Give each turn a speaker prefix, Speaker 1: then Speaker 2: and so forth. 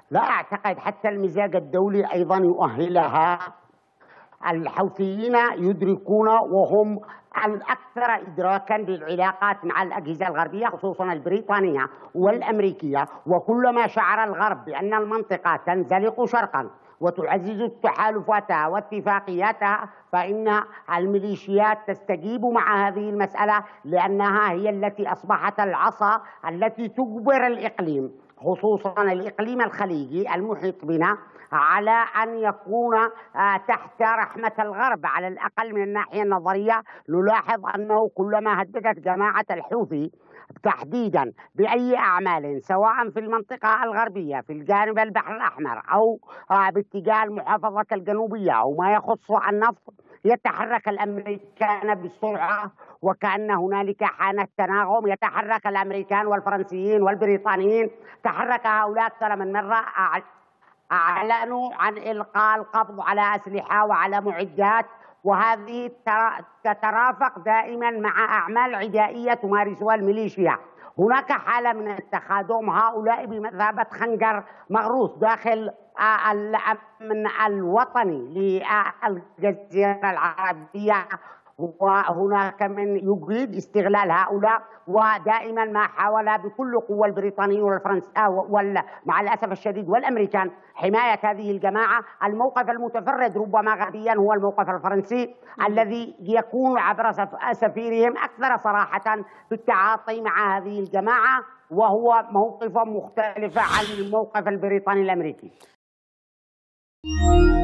Speaker 1: لا أعتقد حتى المزاج الدولي أيضا يؤهلها. الحوثيين يدركون وهم الأكثر إدراكا للعلاقات مع الأجهزة الغربية خصوصا البريطانية والأمريكية، وكلما شعر الغرب بأن المنطقة تنزلق شرقا وتعزز تحالفاتها واتفاقياتها فإن الميليشيات تستجيب مع هذه المسألة، لأنها هي التي أصبحت العصا التي تجبر الإقليم خصوصا الإقليم الخليجي المحيط بنا على أن يكون تحت رحمة الغرب على الأقل من الناحية النظرية. نلاحظ أنه كلما هددت جماعة الحوثي تحديدا بأي أعمال سواء في المنطقة الغربية في الجانب البحر الأحمر أو باتجاه المحافظة الجنوبية أو ما يخص النفط، يتحرك الأمريكان بسرعة وكأن هنالك حالة تناغم. يتحرك الأمريكان والفرنسيين والبريطانيين، تحرك هؤلاء أكثر من مرة، أعلنوا عن إلقاء القبض على أسلحة وعلى معدات، وهذه تترافق دائما مع أعمال عدائية تمارسها الميليشيا. هناك حالة من التخاذم، هؤلاء بمثابة خنجر مغروس داخل الأمن الوطني للجزيرة العربية، وهناك من يريد استغلال هؤلاء، ودائما ما حاول بكل قوة البريطانيين والفرنسيين مع الأسف الشديد والأمريكان حماية هذه الجماعة. الموقف المتفرد ربما غربيا هو الموقف الفرنسي الذي يكون عبر سفيرهم أكثر صراحة في التعاطي مع هذه الجماعة، وهو موقف مختلف عن الموقف البريطاني الأمريكي.